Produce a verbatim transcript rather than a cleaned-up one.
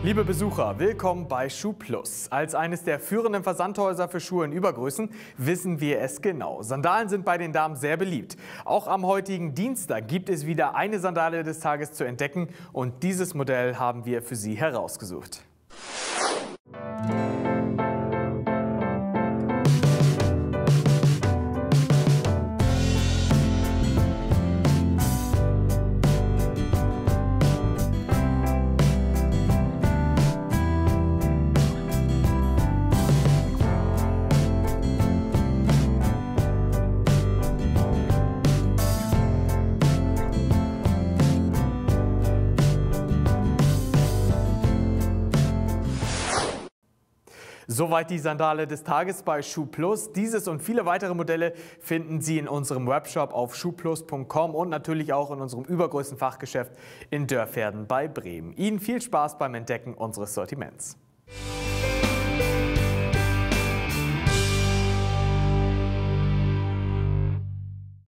Liebe Besucher, willkommen bei SchuhPlus. Als eines der führenden Versandhäuser für Schuhe in Übergrößen wissen wir es genau. Sandalen sind bei den Damen sehr beliebt. Auch am heutigen Dienstag gibt es wieder eine Sandale des Tages zu entdecken und dieses Modell haben wir für Sie herausgesucht. Soweit die Sandale des Tages bei SchuhPlus. Dieses und viele weitere Modelle finden Sie in unserem Webshop auf schuhplus punkt com und natürlich auch in unserem Übergrößenfachgeschäft in Dörverden bei Bremen. Ihnen viel Spaß beim Entdecken unseres Sortiments.